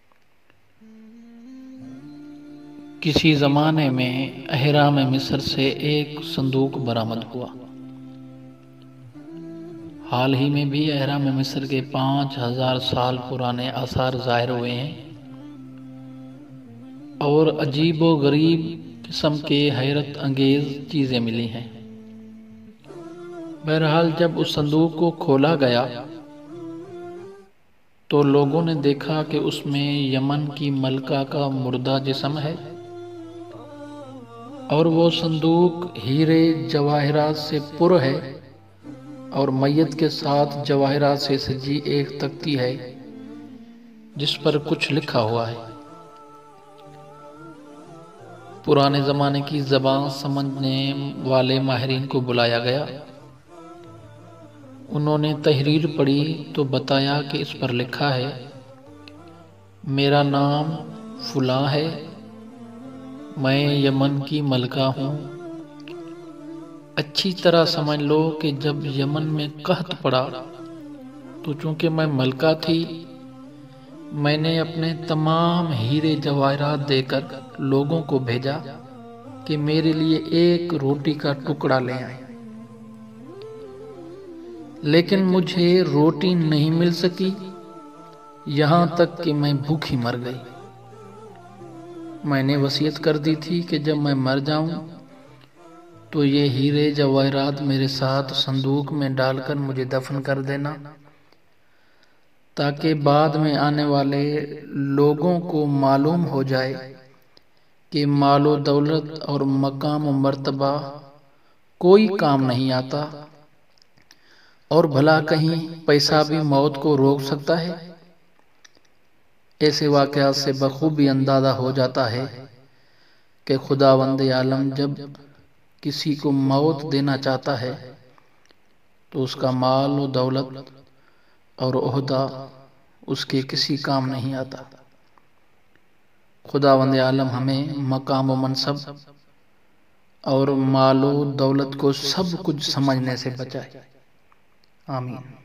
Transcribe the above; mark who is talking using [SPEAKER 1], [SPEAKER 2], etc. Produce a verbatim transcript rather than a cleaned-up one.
[SPEAKER 1] کسی زمانے میں اہرام مصر سے ایک صندوق برآمد ہوا۔ حال ہی میں بھی اہرام مصر کے پانچ ہزار سال پرانے آثار ظاہر ہوئے ہیں اور عجیب و غریب قسم کے حیرت انگیز چیزیں ملی ہیں۔ بہرحال جب اس صندوق کو کھولا گیا تو لوگوں نے دیکھا کہ اس میں یمن کی ملکہ کا مردہ جسم ہے اور وہ صندوق ہیرے جواہرات سے پر ہے اور میت کے ساتھ جواہرات سے سجی ایک تختی ہے جس پر کچھ لکھا ہوا ہے۔ پرانے زمانے کی زبان سمجھنے والے ماہرین کو بلایا گیا۔ انہوں نے تحریر پڑھی تو بتایا کہ اس پر لکھا ہے، میرا نام فلاں ہے، میں یمن کی ملکہ ہوں۔ اچھی طرح سمجھ لو کہ جب یمن میں قحط پڑا تو چونکہ میں ملکہ تھی، میں نے اپنے تمام ہیرے جواہرات دے کر لوگوں کو بھیجا کہ میرے لیے ایک روٹی کا ٹکڑا لے آئیں، لیکن مجھے روٹی نہیں مل سکی، یہاں تک کہ میں بھوکی مر گئی۔ میں نے وصیت کر دی تھی کہ جب میں مر جاؤں تو یہ ہیرے جواہرات میرے ساتھ صندوق میں ڈال کر مجھے دفن کر دینا، تاکہ بعد میں آنے والے لوگوں کو معلوم ہو جائے کہ مال و دولت اور مقام و مرتبہ کوئی کام نہیں آتا، اور بھلا کہیں پیسہ بھی موت کو روک سکتا ہے۔ ایسے واقعات سے بخوبی اندازہ ہو جاتا ہے کہ خداوند عالم جب کسی کو موت دینا چاہتا ہے تو اس کا مال و دولت اور عہدہ اس کے کسی کام نہیں آتا۔ خداوند عالم ہمیں مقام و منصب اور مال و دولت کو سب کچھ سمجھنے سے بچائے، آمین۔